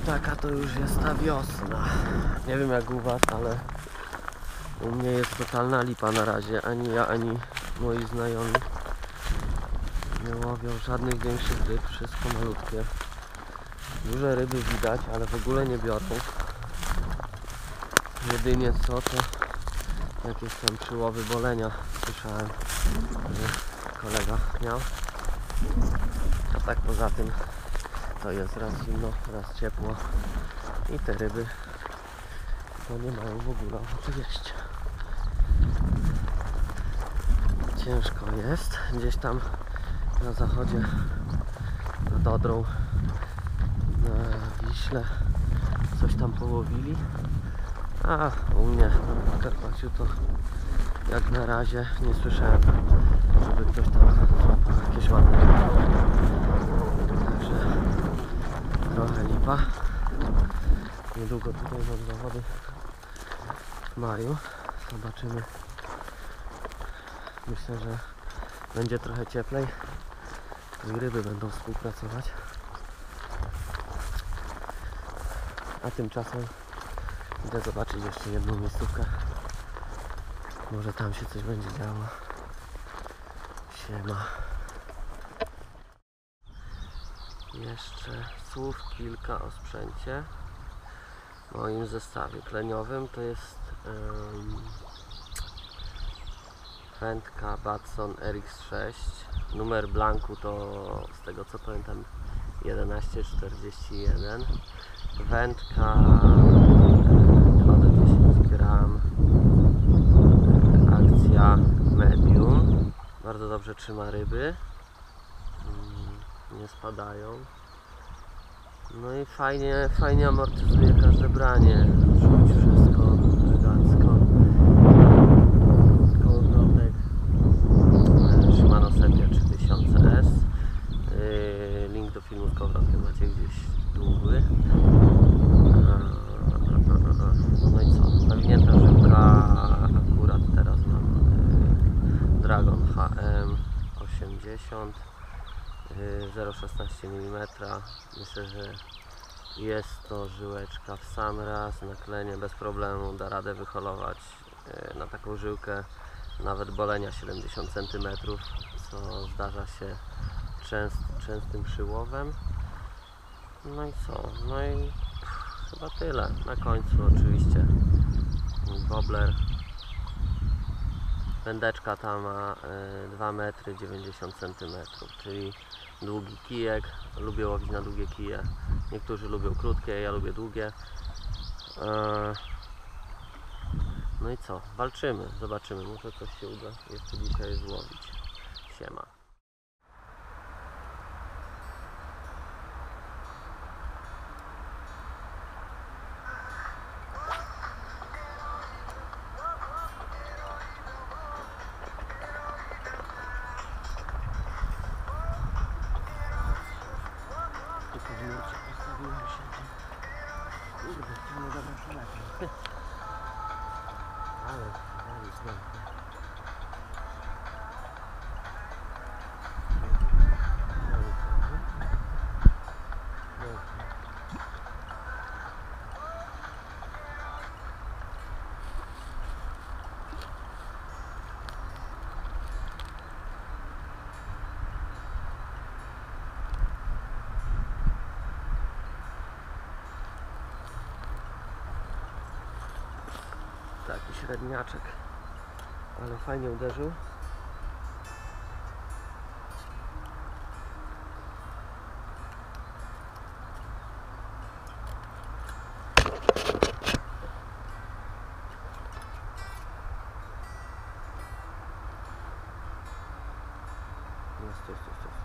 taka to już jest ta wiosna. Nie wiem jak u was, ale u mnie jest totalna lipa na razie. Ani ja, ani moi znajomi nie łowią żadnych większych ryb. Wszystko malutkie. Duże ryby widać, ale w ogóle nie biorą. Jedynie co to jakieś tam przyłowy bolenia słyszałem, że kolega miał. A tak poza tym to jest raz zimno, raz ciepło i te ryby to nie mają w ogóle ochoty jeść. Ciężko jest. Gdzieś tam na zachodzie nad Odrą, na Wiśle coś tam połowili, a u mnie na Podkarpaciu to jak na razie nie słyszałem, żeby ktoś tam złapał jakieś ładne ryby. Także trochę lipa. Niedługo tutaj mam zawody w maju. Zobaczymy. Myślę, że będzie trochę cieplej i ryby będą współpracować. A tymczasem idę zobaczyć jeszcze jedną miejscówkę. Może tam się coś będzie działo. Siema. Jeszcze słów kilka o sprzęcie. W moim zestawie kleniowym to jest wędka Batson RX6. Numer blanku to, z tego co pamiętam, 1141. Wędka 2 do 10 gram. Akcja medium. Bardzo dobrze trzyma ryby. Nie spadają. No i fajnie amortyzuje każde branie. Czuć wszystko elegancko. Kołowrotek Shimano Sepia 3000S. Link do filmu z kołowrotkiem macie gdzieś długi. No i co? Nawinięta żywka. Akurat teraz mam Dragon HM 80 0,16 mm. Myślę, że jest to żyłeczka w sam raz na klenie, bez problemu da radę wyholować na taką żyłkę nawet bolenia 70 cm, co zdarza się częstym przyłowem. No i co? No i chyba tyle. Na końcu oczywiście wobbler. Wędeczka ta ma 2 metry 90 cm, czyli długi kijek. Lubię łowić na długie kije. Niektórzy lubią krótkie, ja lubię długie. No i co? Walczymy, zobaczymy. Może coś się uda jeszcze dzisiaj złowić. Siema. Kurde, to nie dobra przeleciał. Ale dali znowu. Taki średniaczek, ale fajnie uderzył. Jest.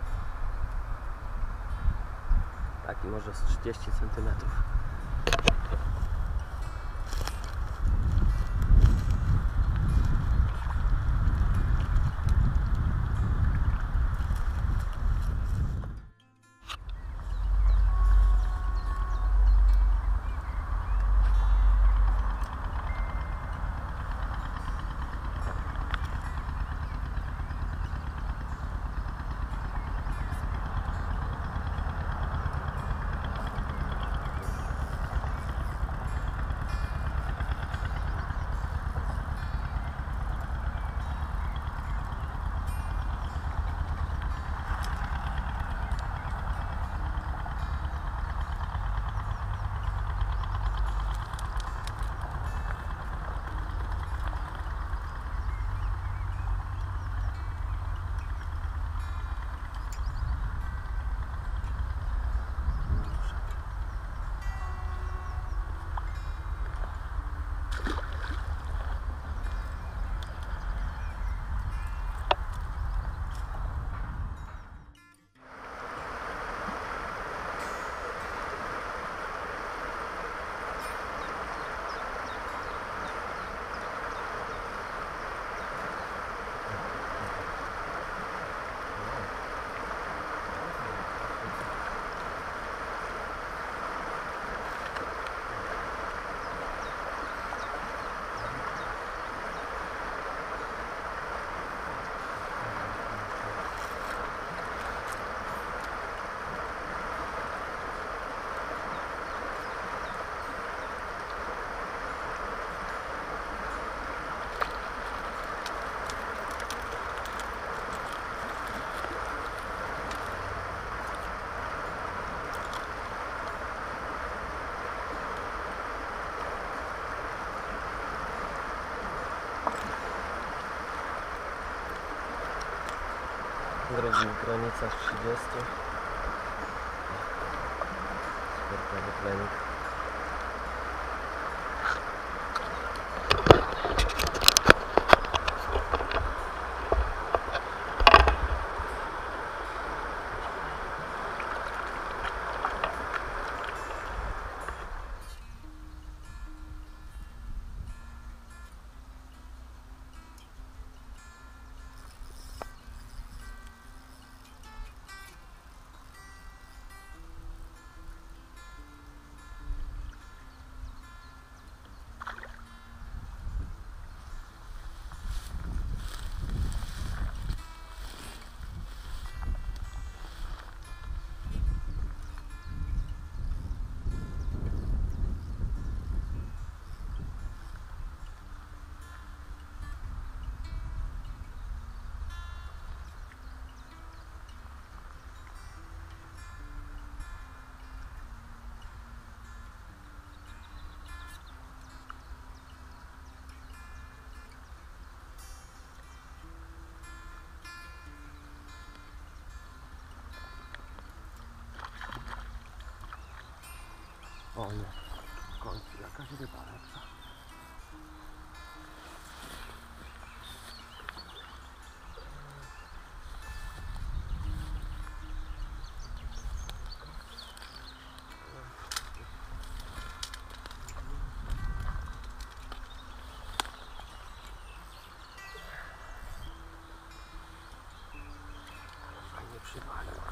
Taki może z 30 cm. Drugi granica w 30. Sportowy plenik. O nie, w końcu jakaś ryba lepsza. Fajnie przywalił.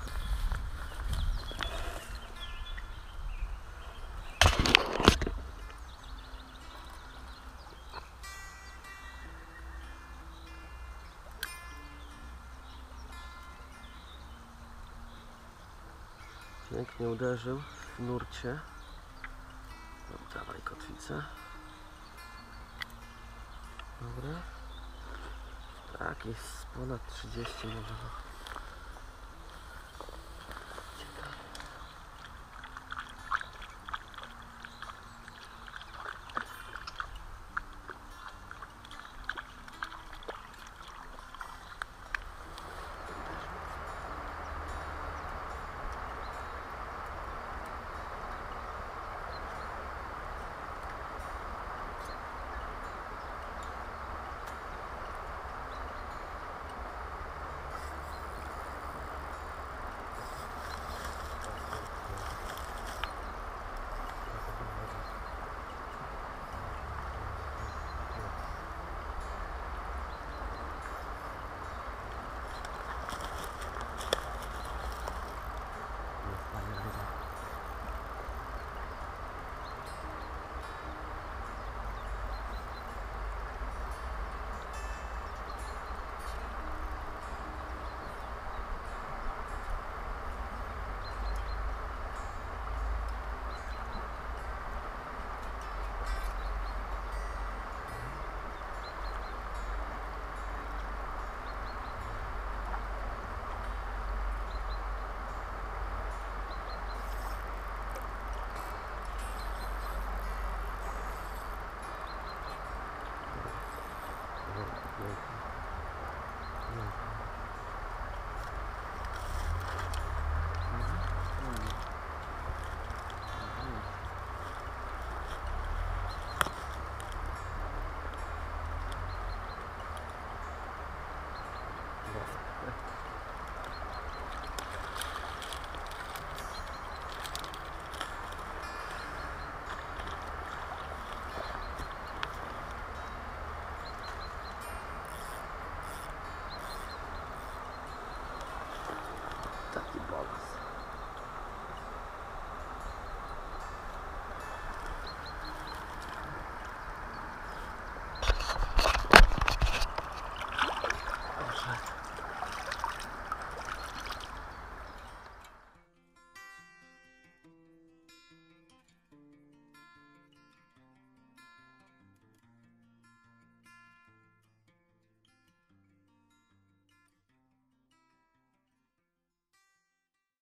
Pięknie uderzył w nurcie. No, dawaj kotwicę. Dobra. Tak, jest ponad 30 może.